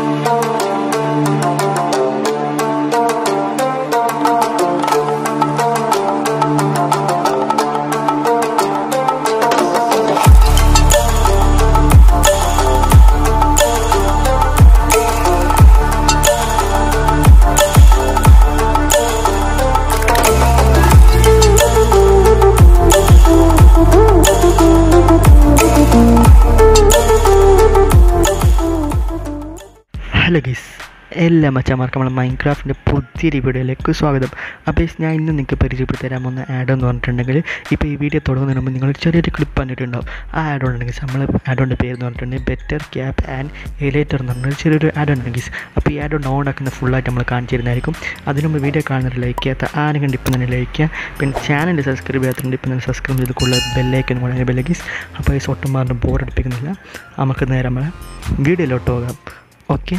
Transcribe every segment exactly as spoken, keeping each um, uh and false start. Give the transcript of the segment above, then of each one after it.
Hello guys, എല്ലാ മച്ചന്മാർക്കും നമ്മളെ മൈൻക്രാഫ്റ്റിൻ്റെ പുതിയൊരു വീഡിയോയിലേക്ക് സ്വാഗതം. അപ്പോൾ ഞാൻ ഇന്ന് നിങ്ങൾക്ക് പരിചയപ്പെടുത്തി തരാൻ പോകുന്ന ആഡ് എന്ന് പറഞ്ഞിട്ടുണ്ടെങ്കിൽ, ഇപ്പോൾ ഈ വീഡിയോ തുടങ്ങുന്നതിന് മുമ്പ് നിങ്ങൾ ചെറിയൊരു ക്ലിപ്പ് കണ്ടിട്ടുണ്ടാവും. ആ ആഡ് ഉണ്ടെങ്കിൽ നമ്മൾ ആഡോൻ്റെ പേര് എന്ന് പറഞ്ഞിട്ടുണ്ടെങ്കിൽ ബെറ്റർ ക്യാപ്പ് ആൻഡ് എലൈറ്റർ എന്ന് പറഞ്ഞാൽ ചെറിയൊരു ആഡ് ഉണ്ട് ഗൈസ്. അപ്പോൾ ഈ ആഡ് ഡൗൺ ആക്കുന്ന ഫുള്ളായിട്ട് നമ്മൾ കാണിച്ചു തരുന്നതായിരിക്കും. അതിന് മുമ്പ് വീഡിയോ കാണുന്നത് ലൈക്ക് ചെയ്യാത്ത ആരെങ്കിലും ഇപ്പം തന്നെ ലൈക്ക് ചെയ്യുക. പിന്നെ ചാനൽ സബ്സ്ക്രൈബ് ചെയ്യാത്തതുകൊണ്ട് ഇപ്പം തന്നെ സബ്സ്ക്രൈബ് ചെയ്ത് കൂടുതൽ ബെല്ലൈക്കൻ കൂടെ ബെല്ല ഗൈസ്. അപ്പോൾ ഈ ഒട്ടും മാറിന് ബോറടിപ്പിക്കുന്നില്ല, നമുക്ക് നേരെ നമ്മളെ വീഡിയോയിലോട്ട് പോകാം. Okay,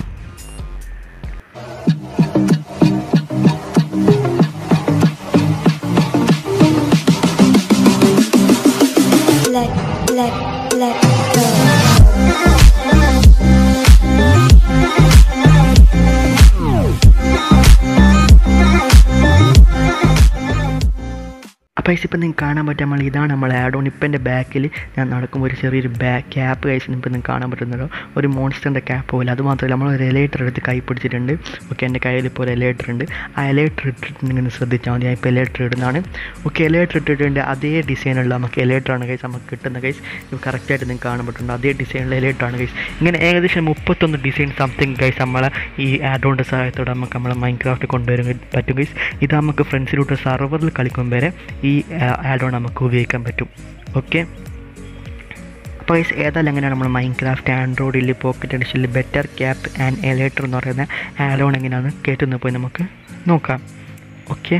Let, let, let go. അപ്പോൾ ഇപ്പം നിങ്ങൾക്ക് കാണാൻ പറ്റും, നമ്മൾ ഇതാണ് നമ്മൾ ആഡ് ഓൺ. ഇപ്പം എൻ്റെ ബാക്കിൽ ഞാൻ നടക്കുമ്പോൾ ഒരു ചെറിയൊരു ബാക്ക് ക്യാപ്പ് കഴിച്ചിട്ട് ഇപ്പം നിങ്ങൾക്ക് കാണാൻ പറ്റുന്നല്ലോ, ഒരു മോൺസ്റ്ററിൻ്റെ ക്യാപ്പ് പോലെ. അതുമാത്രമല്ല, നമ്മൾ ഒരു എലൈറ്റർ എടുത്ത് കൈ പിടിച്ചിട്ടുണ്ട്. ഓക്കെ, എൻ്റെ കയ്യിൽ ഇപ്പോൾ ഒരു എലൈറ്റർ ഉണ്ട്. ആ എലൈറ്റർ ഇട്ടിട്ടുണ്ടെങ്കിൽ ശ്രദ്ധിച്ചാൽ മതി. ഞാൻ ഇപ്പോൾ എലൈറ്റർ ഇടുന്നതാണ്. ഓക്കെ, എലൈറ്റർ ഇട്ടിട്ടുണ്ട്. അതേ ഡിസൈനുള്ള നമുക്ക് എലൈറ്ററാണ് കൈസ് നമുക്ക് കിട്ടുന്ന കൈസ്. ഇത് കറക്റ്റായിട്ട് നിങ്ങൾക്ക് കാണാൻ പറ്റുന്നുണ്ട്. അതേ ഡിസൈനുള്ള എലൈറ്ററാണ് കൈസ്. ഇങ്ങനെ ഏകദേശം മുപ്പത്തൊന്ന് ഡിസൈൻ സംതിങ് കൈസ് നമ്മളെ ഈ ആഡ് ഓണിൻ്റെ സഹായത്തോടെ നമുക്ക് നമ്മളെ മൈൻക്രാഫ്റ്റ് കൊണ്ടുവരാൻ പറ്റും കൈസ്. ഇത് നമുക്ക് ഫ്രണ്ട്സിലൂടെ സർവറിൽ കളിക്കും വരെ ഈ ആഡ് ഓൺ നമുക്ക് ഉപയോഗിക്കാൻ പറ്റും. ഓക്കെ, അപ്പോൾ ഗൈസ് ഏതായാലും എങ്ങനെയാണ് നമ്മൾ മൈൻക്രാഫ്റ്റ് ആൻഡ്രോയിഡിൽ പോക്കറ്റ് എഡിഷനിൽ ബെറ്റർ ക്യാപ്പ് ആൻഡ് എലൈറ്റർ എന്ന് പറയുന്ന ആഡ് ഓൺ എങ്ങനെയാണ് കേട്ടുന്നത് പോയി നമുക്ക് നോക്കാം. ഓക്കെ,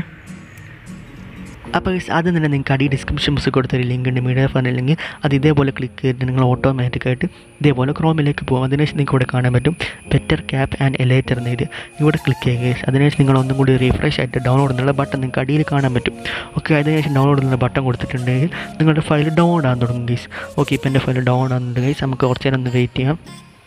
അപ്പോൾ ഗൈസ് ആദ്യം തന്നെ നിങ്ങൾക്ക് അടി ഡിസ്ക്രിപ്ഷൻ ബോക്സിൽ കൊടുത്തൊരു ലിങ്ക് ഉണ്ട്, മീഡിയാഫയർ അല്ലെങ്കിൽ അത് ഇതേപോലെ ക്ലിക്ക് ചെയ്തിട്ട് നിങ്ങൾ ഓട്ടോമാറ്റിക്കായിട്ട് ഇതേപോലെ ക്രോമിലേക്ക് പോകും. അതിനുശേഷം നിങ്ങൾക്ക് ഇവിടെ കാണാൻ പറ്റും ബെറ്റർ ക്യാപ്പ് ആൻഡ് എലൈറ്റർ എന്നെഴുതി. ഇവിടെ ക്ലിക്ക് ചെയ്യുക ഗൈസ്. അതിനുശേഷം നിങ്ങൾ ഒന്നും കൂടി റീഫ്രഷ് ആയിട്ട് ഡൗൺലോഡ് എന്നുള്ള ബട്ടൺ നിങ്ങൾക്ക് അടിയിൽ കാണാൻ പറ്റും. ഓക്കെ, അതിനുശേഷം ഡൗൺലോഡ് എന്നുള്ള ബട്ടൺ കൊടുത്തിട്ടുണ്ടെങ്കിൽ നിങ്ങളുടെ ഫയൽ ഡൗൺലോഡ് ആകാൻ തുടങ്ങും ഗൈസ്. ഓക്കെ, ഇപ്പോൾ എൻ്റെ ഫയൽ ഡൗൺലോഡ് ആകുന്നുണ്ട് ഗൈസ്. നമുക്ക് കുറച്ച് നേരം ഒന്ന് വെയിറ്റ് ചെയ്യാം.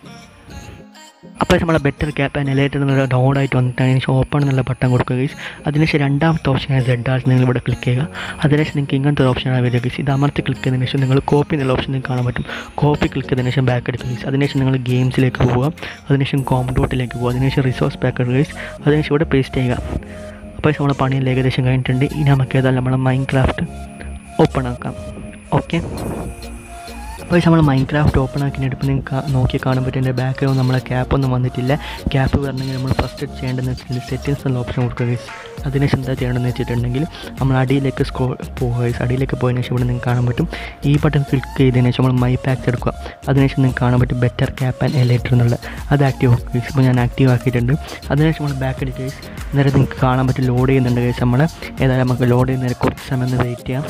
അപ്പോൾ നമ്മളെ ബെറ്റർ ക്യാപ്പ് ആൻഡ് എലൈറ്റർ എന്നുള്ള ഡൗൺലോഡ് ആയിട്ട് വന്നിട്ട് അതിനുശേഷം ഓപ്പൺ എന്നുള്ള ബട്ടൺ കൊടുക്കുക ഗൈസ്. അതിനുശേഷം രണ്ടാമത്തെ ഓപ്ഷനായ സെഡ് ആർട്സ് നിങ്ങൾ ഇവിടെ ക്ലിക്ക് ചെയ്യുക. അതിനുശേഷം നിങ്ങൾക്ക് ഇങ്ങനത്തെ ഒരു ഓപ്ഷനാണ് വരിക ഗൈസ്. ഇത് അമർത്തി ക്ലിക്ക് ചെയ്തതിന് ശേഷം നിങ്ങൾ കോപ്പി എന്നുള്ള ഓപ്ഷൻ നിങ്ങൾക്ക് കാണാൻ പറ്റും. കോപ്പി ക്ലിക്ക് ചെയ്തതിന് ശേഷം ബാക്ക് എടുക്കുക ഗൈസ്. അതിനുശേഷം നിങ്ങൾ ഗെയിംസിലേക്ക് പോവുക. അതിനുശേഷം കോം ഡോട്ടിലേക്ക് പോകുക. അതിനുശേഷം റിസോഴ്സ് പാക്ക് എടുക്കുക ഗൈസ്. അതിനുശേഷം ഇവിടെ പേസ്റ്റ് ചെയ്യുക. അപ്പോൾ നമ്മളെ പണിയിൽ ഏകദേശം കഴിഞ്ഞിട്ടുണ്ട്. ഇനി നമുക്ക് ഏതായാലും നമ്മളെ മൈൻക്രാഫ്റ്റ് ഓപ്പൺ ആക്കാം. ഓക്കെ, അപ്പോൾ നമ്മൾ മൈൻക്രാഫ്റ്റ് ഓപ്പൺ ആക്കിയിട്ട് ഇപ്പോൾ നിങ്ങൾക്ക് നോക്കി കാണാൻ പറ്റും എൻ്റെ ബാക്ക്ഗ്രൗണ്ട് നമ്മളെ ക്യാപ്പൊന്നും വന്നിട്ടില്ല. ക്യാപ്പ് വരണമെങ്കിൽ നമ്മൾ ഫസ്റ്റ് ചെയ്യേണ്ടതെന്ന് വെച്ചിട്ടുണ്ടെങ്കിൽ സെറ്റിങ്സ് എന്നുള്ള ഓപ്ഷൻ കൊടുക്കുക ഗൈസ്. അതിനുശേഷം എന്താ ചെയ്യേണ്ടതെന്ന് വെച്ചിട്ടുണ്ടെങ്കിൽ നമ്മൾ അടിയിലേക്ക് സ്ക്രോൾ പോകുക ഗൈസ്. അടിയിലേക്ക് പോയതിനു ശേഷം ഇവിടെ നിങ്ങൾക്ക് കാണാൻ പറ്റും ഈ ബട്ടൺ ക്ലിക്ക് ചെയ്തതിനു ശേഷം നമ്മൾ മൈ പാക്സ് എടുക്കുക. അതിനുശേഷം നിങ്ങൾക്ക് കാണാൻ പറ്റും ബെറ്റർ ക്യാപ്പ് ആൻഡ് എലൈറ്റർ എന്നുള്ളത്. അത് ആക്റ്റീവ് ആക്കുക ഗൈസ്. ഇപ്പോൾ ഞാൻ ആക്റ്റീവ് ആക്കിയിട്ടുണ്ട്. അതിനുശേഷം നമ്മൾ ബാക്ക് അടിക്കുക ഗൈസ്. നേരെ നിങ്ങൾക്ക് കാണാൻ പറ്റും ലോഡ് ചെയ്യുന്നുണ്ട് ഗൈസ്. നമ്മൾ ഏതായാലും നമുക്ക് ലോഡ് ചെയ്യുന്നതിന് കുറച്ച് സമയം ഒന്ന് വെയിറ്റ് ചെയ്യാം.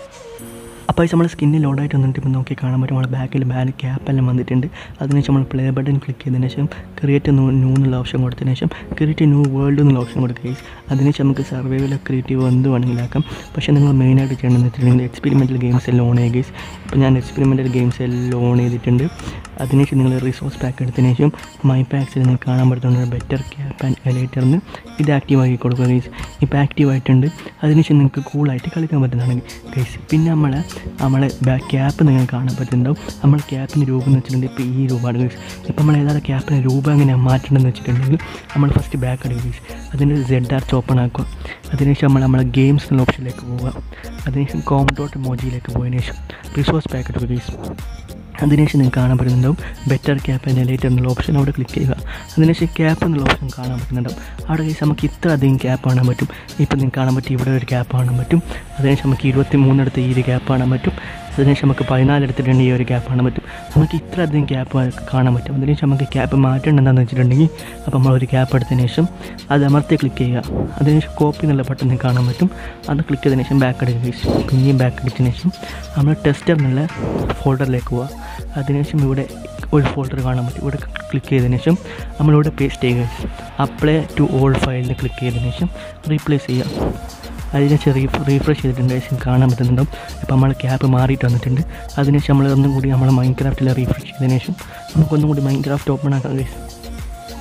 അപ്പോൾ നമ്മൾ സ്കിന്നിൽ ലോഡായിട്ട് വന്നിട്ട് ഇപ്പോൾ നോക്കി കാണാൻ പറ്റും നമ്മുടെ ബാക്കിൽ ബാൻ ക്യാപ്പെല്ലാം വന്നിട്ടുണ്ട്. അതിനുശേഷം നമ്മൾ പ്ലേ ബട്ടൺ ക്ലിക്ക് ചെയ്തതിന് ശേഷം ക്രിയേറ്റ് ന്യൂ ന്യൂ എന്നുള്ള ഓപ്ഷൻ കൊടുത്തതിന് ശേഷം ക്രിയേറ്റ് ന്യൂ വേൾഡ് എന്നുള്ള ഓപ്ഷൻ കൊടുക്കുക. അതിനുശേഷം നമുക്ക് സർവൈവൽ ക്രിയേറ്റീവ് എന്ത് വേണമെങ്കിലും ആക്കാം. പക്ഷേ നിങ്ങൾ മെയിനായിട്ട് ചെയ്യണമെന്ന് വെച്ചിട്ടുണ്ടെങ്കിൽ എക്സ്പെരിമെൻ്റൽ ഗെയിംസ് എല്ലാം ഓൺ ചെയ്യുക ഗൈസ്. ഇപ്പോൾ ഞാൻ എക്സ്പെരിമെൻ്റൽ ഗെയിംസ് എല്ലാം ഓൺ ചെയ്തിട്ടുണ്ട്. അതിനുശേഷം നിങ്ങൾ റിസോഴ്സ് പാക്ക് എടുത്തതിന് ശേഷം മൈ പാക്സിൽ നിങ്ങൾക്ക് കാണാൻ പറ്റുന്ന ബെറ്റർ ക്യാപ്പ് ആൻഡ് എലൈറ്ററിന് ഇത് ആക്റ്റീവ് ആക്കി കൊടുക്കുക ഗൈസ്. ഇപ്പോൾ ആക്റ്റീവ് ആയിട്ടുണ്ട്. അതിനുശേഷം നിങ്ങൾക്ക് കൂളായിട്ട് കളിക്കാൻ പറ്റുന്നതാണ് ഗൈസ്. പിന്നെ നമ്മളെ നമ്മളെ ബാക്ക് ക്യാപ്പ് നിങ്ങൾ കാണാൻ പറ്റുന്നുണ്ടാവും. നമ്മൾ ക്യാപ്പിന് രൂപം എന്ന് വെച്ചിട്ടുണ്ടെങ്കിൽ ഇപ്പോൾ ഈ രൂപമാണ് ഗൈസ്. ഇപ്പോൾ നമ്മൾ ഏതായാലും ക്യാപ്പിന് രൂപം എങ്ങനെ മാറ്റണമെന്ന് വെച്ചിട്ടുണ്ടെങ്കിൽ നമ്മൾ ഫസ്റ്റ് ബാക്ക് അടിക്കുക ഗൈസ്. അതിന് സെഡ് ആർട്സ് ഓപ്പൺ ആക്കുക. അതിനുശേഷം നമ്മൾ നമ്മളെ ഗെയിംസ് എന്നുള്ള ഓപ്ഷനിലേക്ക് പോവുക. അതിനുശേഷം കോം ഡോട്ട് മോജിയിലേക്ക് പോയതിനു ശേഷം റിസോഴ്സ് പാക്ക് എടുക്കുക ഗൈസ്. അതിനുശേഷം നിങ്ങൾക്ക് കാണാൻ പറ്റുന്നുണ്ടാവും ബെറ്റർ ക്യാപ്പ് ആൻഡ് എലൈറ്റർ എന്നുള്ള ഓപ്ഷൻ അവിടെ ക്ലിക്ക് ചെയ്യുക. അതിനുശേഷം ക്യാപ്പ് എന്നുള്ള ഓപ്ഷൻ കാണാൻ പറ്റുന്നുണ്ടാവും. അവിടെ ഗൈസ് നമുക്ക് ഇത്ര അധികം ക്യാപ്പ് കാണാൻ പറ്റും. ഇപ്പോൾ നിങ്ങൾക്ക് കാണാൻ പറ്റും ഇവിടെ ഒരു ക്യാപ്പ് കാണാൻ പറ്റും. അതിനുശേഷം നമുക്ക് ഇരുപത്തി മൂന്നിടത്ത് ഈ ഒരു ക്യാപ്പ് കാണാൻ പറ്റും. അതിനുശേഷം നമുക്ക് പതിനാലിടത്തിട്ടുണ്ട് ഈ ഒരു ക്യാപ്പ് കാണാൻ പറ്റും. നമുക്ക് ഇത്ര അധികം ക്യാപ്പ് കാണാൻ പറ്റും. അതിനുശേഷം നമുക്ക് ക്യാപ്പ് മാറ്റേണ്ട എന്താണെന്ന് വെച്ചിട്ടുണ്ടെങ്കിൽ അപ്പോൾ നമ്മളൊരു ക്യാപ്പ് എടുത്തതിന് ശേഷം അത് അമർത്തി ക്ലിക്ക് ചെയ്യുക. അതിനുശേഷം കോപ്പി എന്നുള്ള ബട്ടൺ കാണാൻ പറ്റും. അത് ക്ലിക്ക് ചെയ്തതിന് ശേഷം ബാക്ക് അടിക്കുക. പിന്നെയും ബാക്ക് അടിച്ചതിന് ശേഷം നമ്മൾ ടെസ്റ്റർ എന്നുള്ള ഫോൾഡറിലേക്ക് പോവുക. അതിനുശേഷം ഇവിടെ ഒരു ഫോൾഡർ കാണാൻ പറ്റും. ഇവിടെ ക്ലിക്ക് ചെയ്തതിന് ശേഷം നമ്മളിവിടെ പേസ്റ്റ് ചെയ്യുക. അപ്ലൈ ടു ഓൾ ഫയലിൽ ക്ലിക്ക് ചെയ്തതിന് ശേഷം റീപ്ലേസ് ചെയ്യുക. അതിനുശേഷം റീ റീഫ്രഷ് ചെയ്തിട്ടുണ്ട് ശേഷം കാണാൻ പറ്റുന്നുണ്ടാവും. ഇപ്പോൾ നമ്മൾ ക്യാപ്പ് മാറിയിട്ട് വന്നിട്ടുണ്ട്. അതിനുശേഷം നമ്മൾ ഒന്നും കൂടി നമ്മൾ മൈൻക്രാഫ്റ്റിൽ റീഫ്രഷ് ചെയ്തതിന് ശേഷം നമുക്കൊന്നും കൂടി മൈൻക്രാഫ്റ്റ് ഓപ്പൺ ആക്കാം ഗൈസ്.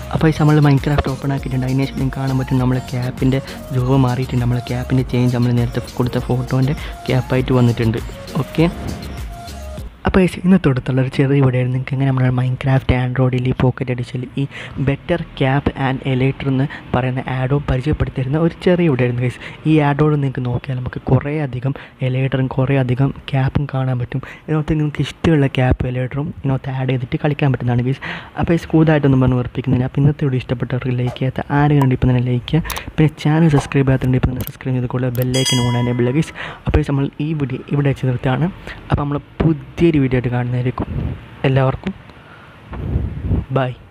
അപ്പോൾ ഈ നമ്മൾ മൈൻക്രാഫ്റ്റ് ഓപ്പൺ ആക്കിയിട്ടുണ്ട്. അതിന് ശേഷം നിങ്ങൾക്ക് കാണാൻ പറ്റും നമ്മളെ ക്യാപ്പിൻ്റെ രൂപം മാറിയിട്ടുണ്ട്. നമ്മളെ ക്യാപ്പിൻ്റെ ചേഞ്ച് നമ്മൾ നേരത്തെ കൊടുത്ത ഫോട്ടോൻ്റെ ക്യാപ്പായിട്ട് വന്നിട്ടുണ്ട്. ഓക്കെ, അപ്പോൾ ഇന്നത്തെ അടുത്തുള്ളൊരു ചെറിയ വീഡിയോയിൽ നിങ്ങൾക്ക് എങ്ങനെ നമ്മുടെ മൈൻക്രാഫ്റ്റ് ആൻഡ്രോയിഡിൽ ഈ പോക്കറ്റ് എഡിഷനിൽ ഈ ബെറ്റർ ക്യാപ്പ് ആൻഡ് എലൈറ്റർ എന്ന് പറയുന്ന ആഡോൺ പരിചയപ്പെടുത്തിയിരുന്ന ഒരു ചെറിയ വീഡിയോ ആയിരുന്നു ഗൈസ്. ഈ ആഡോൺ നിങ്ങൾക്ക് നോക്കിയാൽ നമുക്ക് കുറേ അധികം എലൈറ്ററും കുറേ അധികം ക്യാപ്പും കാണാൻ പറ്റും. ഇതിനകത്ത് നിങ്ങൾക്ക് ഇഷ്ടമുള്ള ക്യാപ്പ് എലൈറ്ററും ഇതിനകത്ത് ആഡ് ചെയ്തിട്ട് കളിക്കാൻ പറ്റുന്നതാണ് ഗൈസ്. അപ്പോൾ ഈ കൂടുതലായിട്ടൊന്നും പറഞ്ഞ് ഉറപ്പിക്കുന്നില്ല. അപ്പോൾ ഇന്നത്തെ വീഡിയോ ഇഷ്ടപ്പെട്ടവർക്ക് ലൈക്ക് ചെയ്യാത്ത ആരെങ്കിലും ഇപ്പം തന്നെ ലൈക്ക് ചെയ്യുക. പിന്നെ ചാനൽ സബ്സ്ക്രൈബ് ചെയ്യാത്തുണ്ട് ഇപ്പം തന്നെ സബ്സ്ക്രൈബ് ചെയ്തുകൊള്ളുക. ബെല്ലൈക്കൻ ഓൺ എനേബിൾ ഗൈസ്. അപ്പോൾ നമ്മൾ ഈ വീഡിയോ ഇവിടെ വെച്ച് നിർത്താണ്. അപ്പോൾ നമ്മൾ പുതിയൊരു വീഡിയോ ആയിട്ട് കാണുന്നതായിരിക്കും. എല്ലാവർക്കും ബൈ.